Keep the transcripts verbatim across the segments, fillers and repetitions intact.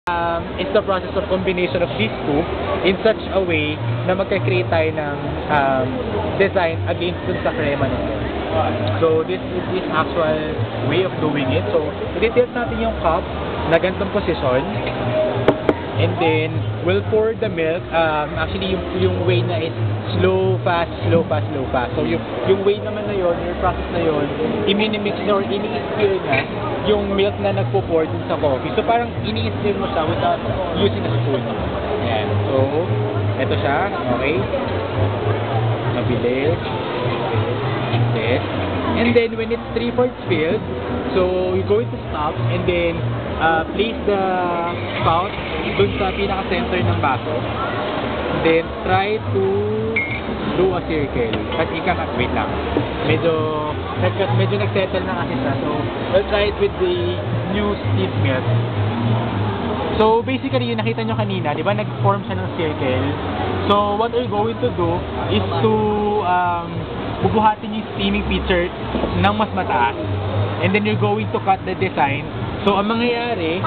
Um, it's the process of combination of these two in such a way na magka-create tayo ng um, design against dun sa crema nito. So this is this actual way of doing it. So i-tilt natin yung cup na ganitong position, and then we'll pour the milk. Um, actually yung yung way na is slow, fast, slow, fast, slow, fast. So yung yung way naman na yon, yung process na yon, i-minimix na or ini-stir na yung milk na nagpo-pour dun sa coffee. So parang ini-stir mo siya without using a spoon. Ayan. So eto siya. Okay. Mabilis. Yes. And then when it's three-fourths filled, so you're going to stop and then uh, place the spout dun sa pinaka-center ng baso. Then try to do a circle. Kasi ika-cut, wait lang. Medyo, medyo nag-settle na kasi siya. So, we'll try it with the new steamed milk. So, basically, yung nakita nyo kanina, di ba, nag-form siya ng circle. So, what we're going to do is to um, bubuhatin yung steaming pitcher ng mas mataas. And then, you're going to cut the design. So, ang mangyayari,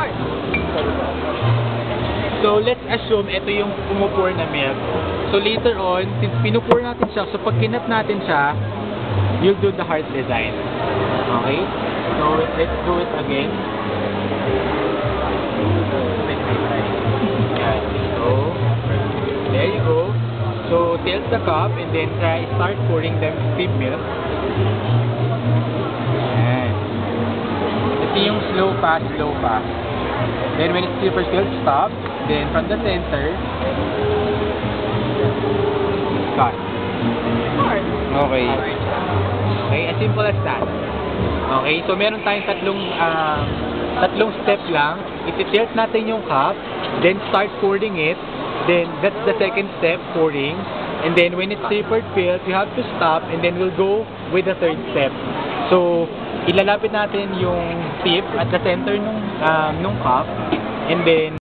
so, let's assume ito yung pumupur na milk. So, later on, since pinupur natin siya, so pag kinat natin siya, you'll do the heart design. Okay? So, let's do it again. Yan. So, there you go. So, tilt the cup and then try start pouring them steamed milk. Yan. Ito yung slow fast, slow fast. Then when it's super filled, stop. Then from the center, cut. Okay. Okay, as simple as that. Okay, so meron tayong tatlong um, tatlong step lang. Iti-tilt natin yung cup, then start pouring it. Then that's the second step, pouring. And then when it's three-fourths filled, you have to stop and then we'll go with the third step. So, ilalapit natin yung tip at the center nung um, nung cup, and then